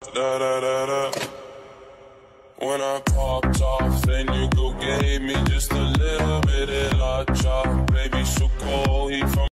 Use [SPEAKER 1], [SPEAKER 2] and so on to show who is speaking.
[SPEAKER 1] Da da da da. When I popped off, then you go gave me just a